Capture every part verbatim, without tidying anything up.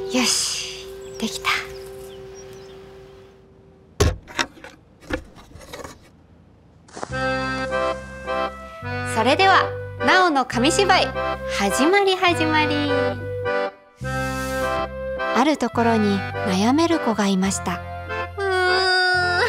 よし、できた。それではなおの紙芝居始まり始まり。あるところに悩める子がいました。うーん、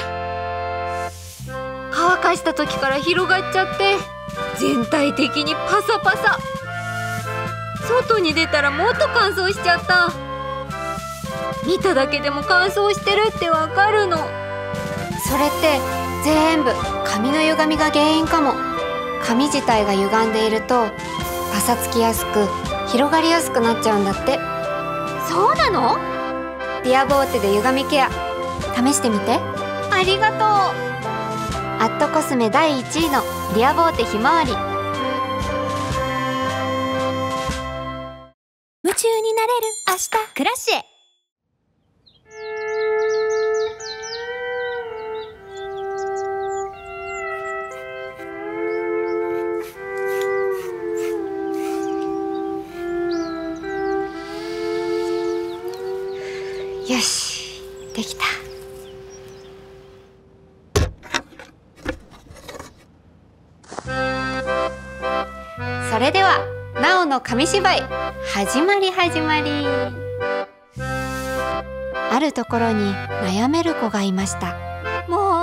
乾かした時から広がっちゃって全体的にパサパサ。外に出たらもっと乾燥しちゃった。見ただけでも乾燥してるってわかるの。それって全部髪の歪みが原因かも。髪自体が歪んでいるとパサつきやすく広がりやすくなっちゃうんだって。そうなの？ディアボーテで歪みケア試してみて。ありがとう。アットコスメだいいちいのディアボーテひまわり。夢中になれる明日クラッシュへ。よし、できた。それではなおの紙芝居始まり始まり。あるところに悩める子がいました。も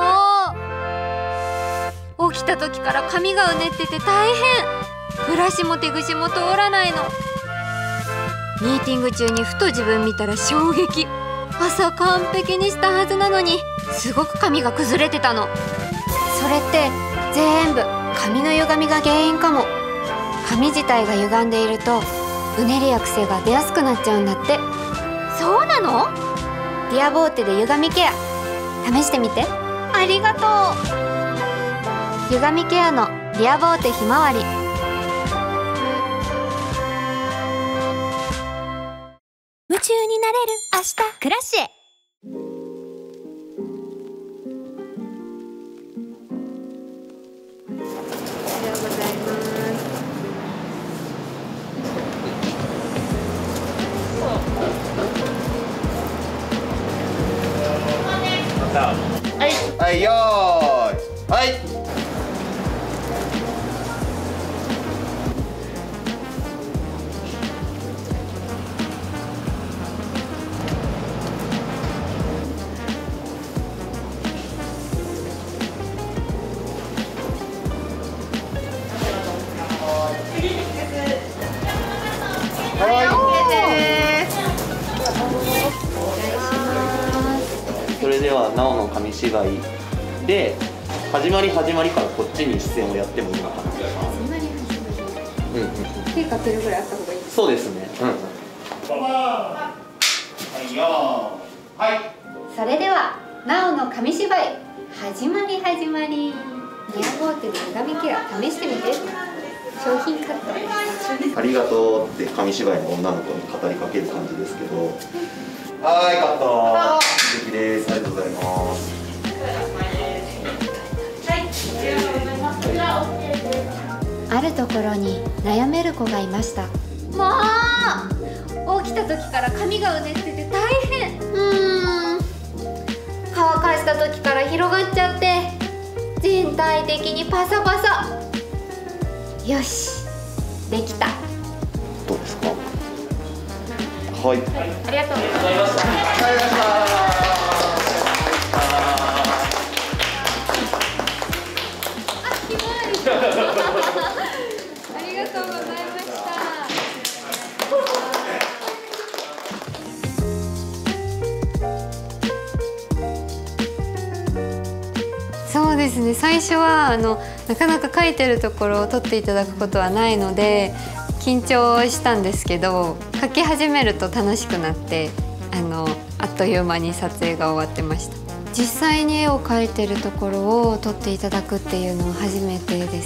う起きた時から髪がうねってて大変。ブラシも手ぐしも通らないの。ミーティング中にふと自分見たら衝撃。朝完璧にしたはずなのにすごく髪が崩れてたの。それって全部髪の歪みが原因かも。髪自体が歪んでいるとうねりや癖が出やすくなっちゃうんだって。そうなの？ディアボーテで歪みケア試してみて。ありがとう。歪みケアのディアボーテひまわり。夢中になれる明日クラッシュへ。おはようございます。 はい、はい、よーい、はい。それではなおの紙芝居で始まり始まりからこっちに視線をやってもいいのかな。始まり始まり。うんうんうん。手かけるぐらいあった方がいい。そうですね。うん。はいよー。はい。それではなおの紙芝居始まり始まり。ディアボーテで歪みケア試してみて。商品カットです。ありがとうって紙芝居の女の子に語りかける感じですけど。はい、カット。素敵です。ありがとうございます。 あるところに悩める子がいました。もう起きた時から髪がうねってて大変。うーん、乾かした時から広がっちゃって全体的にパサパサ。よし、できた。 どうですか？はい、 ありがとうございました。 ありがとうございました。 あ、ひまわり。ありがとうございました。そうですね。最初はあのなかなか書いてるところを撮っていただくことはないので緊張したんですけど、書き始めると楽しくなってあのあっという間に撮影が終わってました。実際に絵を描いてるところを撮っていただくっていうのは初めてです。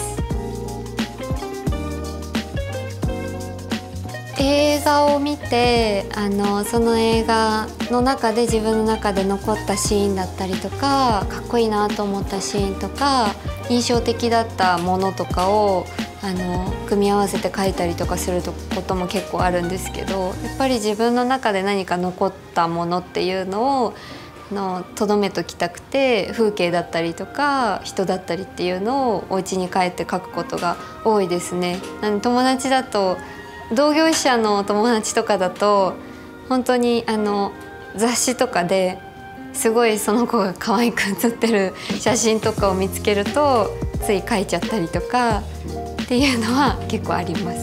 映画を見てあのその映画の中で自分の中で残ったシーンだったりとか、かっこいいなと思ったシーンとか印象的だったものとかをあの組み合わせて描いたりとかすることも結構あるんですけど、やっぱり自分の中で何か残ったものっていうのをのとどめときたくて、風景だったりとか人だったりっていうのをお家に帰って描くことが多いですね。あの友達だと、同業者の友達とかだと本当にあの雑誌とかですごいその子が可愛く写ってる写真とかを見つけるとつい描いちゃったりとかっていうのは結構あります。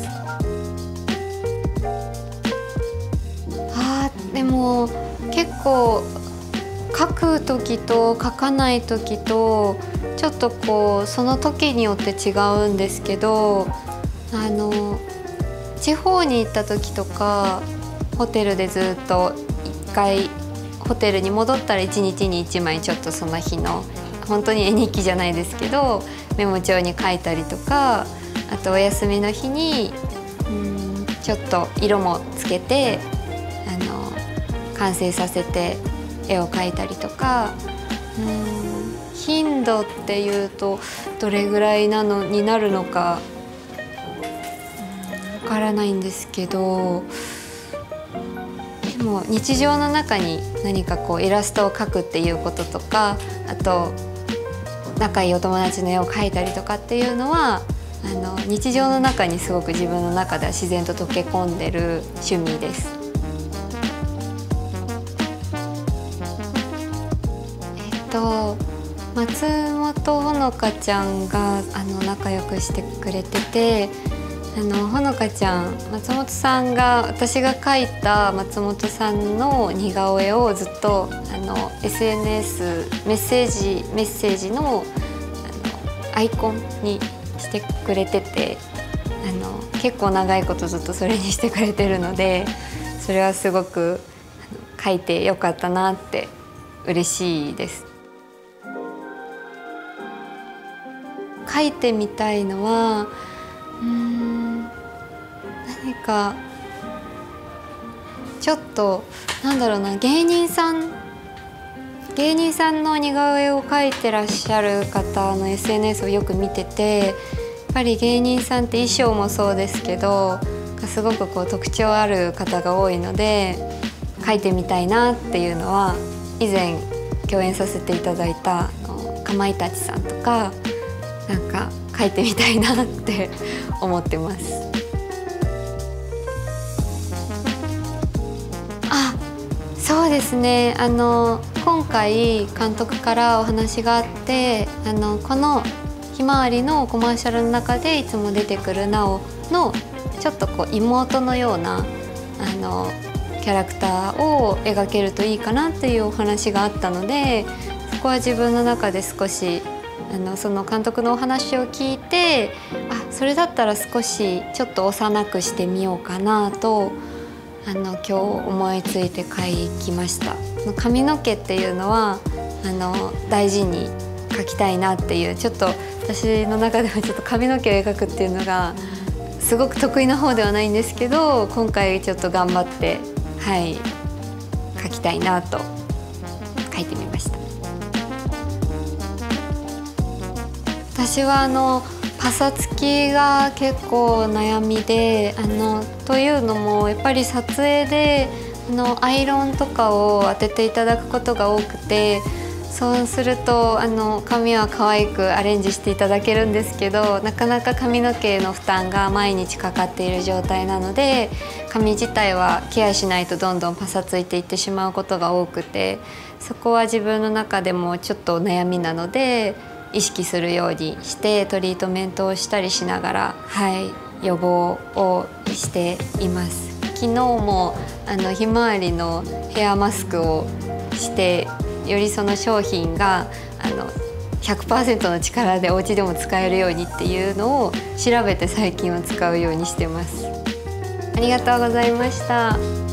あーでも結構描く時と描かない時とちょっとこうその時によって違うんですけど、あの地方に行った時とかホテルでずっといっかいホテルに戻ったらいちにちにいちまいちょっとその日の本当に絵日記じゃないですけどメモ帳に書いたりとか、あとお休みの日にうんちょっと色もつけてあの完成させて絵を描いたりとか、うん頻度っていうとどれぐらいなのになるのかわからないんですけど、でも日常の中に何かこうイラストを描くっていうこととか、あと仲いいお友達の絵を描いたりとかっていうのはあの日常の中にすごく自分の中では自然と溶け込んでる趣味です。えっと松本ほのかちゃんがあの仲良くしてくれてて、あのほのかちゃん、松本さんが私が描いた松本さんの似顔絵をずっとあの エスエヌエス メッセージメッセージの、あのアイコンにしてくれてて、あの結構長いことずっとそれにしてくれてるので、それはすごく描いてよかったなって嬉しいです。描いてみたいのはうーん何かちょっとなんだろうな、芸人さん芸人さんの似顔絵を描いてらっしゃる方の エスエヌエス をよく見てて、やっぱり芸人さんって衣装もそうですけどすごくこう特徴ある方が多いので描いてみたいなっていうのは、以前共演させていただいたあのかまいたちさんとかなんか描いてみたいなって思ってます。あ、そうですね。あの今回監督からお話があって、あのこのひまわりのコマーシャルの中でいつも出てくるなおのちょっとこう妹のようなあのキャラクターを描けるといいかなっていうお話があったので、そこは自分の中で少しあのその監督のお話を聞いて、あ、それだったら少しちょっと幼くしてみようかなとあの今日思いついて描きました。髪の毛っていうのはあの大事に描きたいなっていう、ちょっと私の中ではちょっと髪の毛を描くっていうのがすごく得意な方ではないんですけど、今回ちょっと頑張ってはい描きたいなと描いてみました。私はあのパサつきが結構悩みで、あのというのもやっぱり撮影であのアイロンとかを当てていただくことが多くて、そうするとあの髪は可愛くアレンジしていただけるんですけど、なかなか髪の毛の負担が毎日かかっている状態なので、髪自体はケアしないとどんどんパサついていってしまうことが多くて、そこは自分の中でもちょっと悩みなので意識するようにしてトリートメントをしたりしながら、はい、予防をしています。昨日もあのひまわりのヘアマスクをしてよりその商品があの ひゃくパーセント の力でお家でも使えるようにっていうのを調べて最近は使うようにしてます。ありがとうございました。